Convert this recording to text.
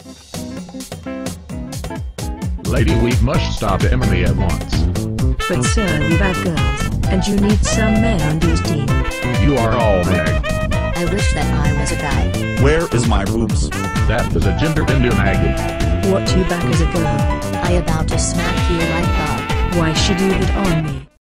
Lady, we must stop the enemy at once. But sir, we've had girls, and you need some men on your team. You are all Meg. I wish that I was a guy. Where is my boobs? That is a gender bender, Maggie. What, you back as a girl? I about to smack you like that. Why she do that on me?